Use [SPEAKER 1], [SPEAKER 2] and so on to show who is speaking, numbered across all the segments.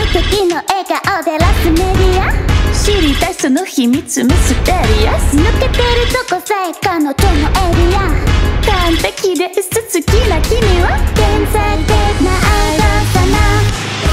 [SPEAKER 1] 敵の笑顔でラスメディア。
[SPEAKER 2] 知りたいその秘密ミステリアス。
[SPEAKER 1] 抜けてるとこさえ彼女のエリア。
[SPEAKER 2] 完璧です好きな君は
[SPEAKER 1] 天才的な愛ださな。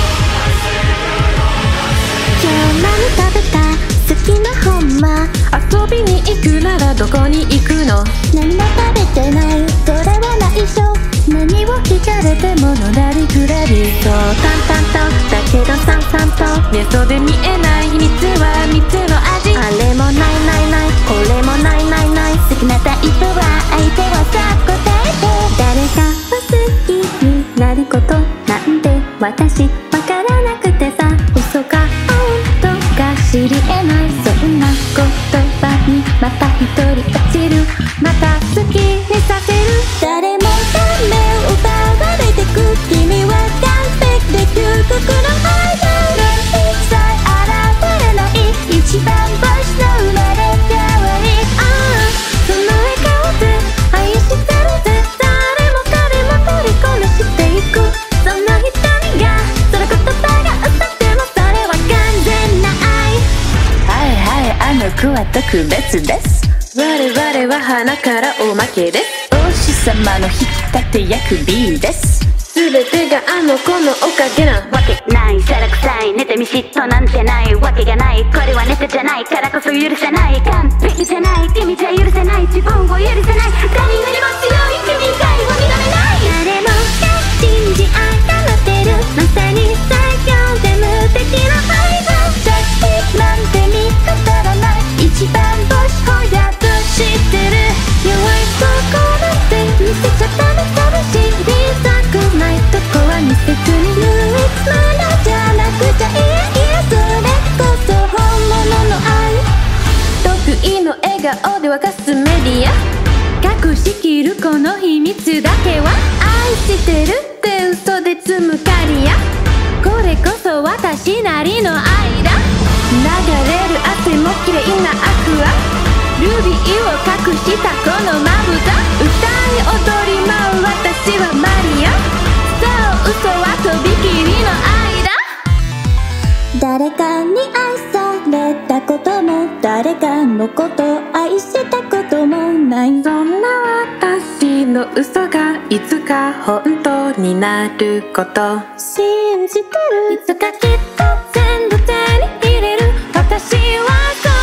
[SPEAKER 1] 今日何食べた？好きな本は？
[SPEAKER 2] 遊びに行くならどこに行くの？
[SPEAKER 1] 何も食べてない、それは内緒。何を聞かれてものらりくらり。
[SPEAKER 2] そう淡々とだけどさんさんと瞑想で見えない秘密は3つの味。
[SPEAKER 1] あれもないないない、これもないないない。好きなタイプは相手はさ答えて。誰かを好きになることなんて私わからなくてさ。嘘か本当か知り得ない、そんな言葉にまた一人落ちる。また好きにさせる。誰もためを奪われてく。君は完璧で究極のアイドル。一切現れない一番星の生まれ変わり。その笑顔で愛してるぜ。誰も彼も虜にしていく。その瞳がその言葉が嘘でもそれは完全な愛。
[SPEAKER 2] はいはい、あの子は特別です。我々は花からおまけです。王子様の引き立て役 B です。全てがあの子のおかげな
[SPEAKER 1] わけない。さらくさい妬み嫉妬なんてないわけがない。これはネタじゃないからこそ許せない。完璧じゃない君じゃ許せない。自分を許せない。誰よりも強い君以外を認めない。誰もが信じあがってる。まさに最強で無敵な愛が。ジャスティスなんて見当たらない。一番星をやっと知ってる。弱いとこなんて見せちゃダメ。寂しいりたくないとこは見せずに。唯一無二じゃなくちゃいえそれこそ本物の愛。
[SPEAKER 2] 得意の笑顔で沸かすメディア。隠しきるこの秘密だけは愛してるって嘘で積むカリア。これこそ私なりの愛だ。流れる汗も綺麗なアクア。ルビーを隠したこのまぶた。歌い踊り舞う私はマリア。そう嘘はとびきりの愛だ。
[SPEAKER 1] 誰かに愛されたことも誰かのこと愛したこともない。
[SPEAKER 2] そんな私の嘘がいつか本当になること
[SPEAKER 1] 信じてる。
[SPEAKER 2] いつかきっと全部手に入れる。私はそう